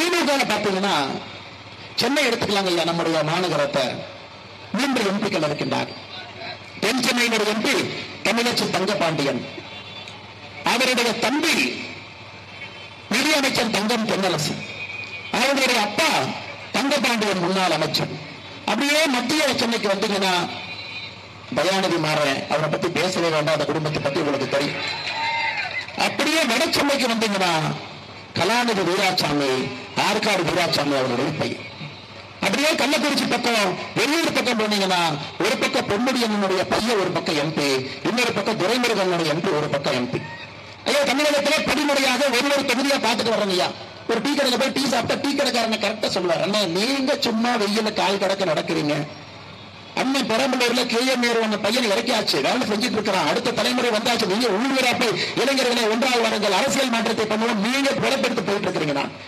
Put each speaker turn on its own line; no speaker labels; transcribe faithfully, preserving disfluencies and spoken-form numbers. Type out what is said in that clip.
திமுக பாத்தீங்கன்னா சென்னை எடுத்துக்கலாங்க ஐயா. நம்முடைய மாநகரத்தை மூன்று எம்பிக்கள் இருக்கின்றார். தென் சென்னையினுடைய எம்பி தமிழச்சி தங்கபாண்டியன், அவருடைய தம்பி நிதியமைச்சர் தங்கம் தென்னரசு, அவருடைய அப்பா தங்கபாண்டியன் முன்னாள் அமைச்சர். அப்படியே மத்திய சென்னைக்கு வந்தீங்கன்னா தயாநிதி மாறன், அவரை பத்தி பேசவே வேண்டாம், அந்த குடும்பத்தை பத்தி உங்களுக்கு தெரியும். அப்படியே வட சென்னைக்கு வந்தீங்கன்னா கலாநிதி வீராசாமி, ஆற்காடு வீராசாமி அவருடைய பையன். அப்படியே கள்ளக்குறிச்சி பக்கம் வெளியூர் பக்கம் போனீங்கன்னா ஒரு பக்கம் பொன்முடியனுடைய பையன் ஒரு பக்கம் எம்பி, இன்னொரு பக்கம் துரைமுருகனுடைய எம்பி ஒரு பக்கம் எம்பி. ஐயா, தமிழகத்திலே படிமுறையாக ஒரு ஒரு தொகுதியா பார்த்துட்டு வர்றேன் ஐயா. ஒரு டீ கடையில போய் டீ சாப்பிட்டா டீ கடைக்காரனை கரெக்டா சொல்லுவார், அண்ணா நீங்க சும்மா வெயில கால் கடக்க நடக்கிறீங்க. அண்ணன் பெரம்பலூர்ல கே எம் நேரு அந்த பையனை இறக்கியாச்சு, வேலை செஞ்சுட்டு இருக்கிறான், அடுத்த தலைமுறை வந்தாச்சு, நீங்க உள்ளூரா போய் இளைஞர்களை ஒன்றாக வாருங்கள், அரசியல் மாற்றத்தை பண்ணுவோம், நீங்க புலப்பெடுத்து போயிட்டு இருக்கிறீங்க.